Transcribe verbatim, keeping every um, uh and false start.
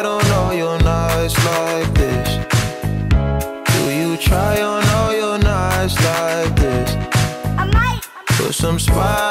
tried on all your nights like this? Do you try on all your nights like this? I might. Put some spice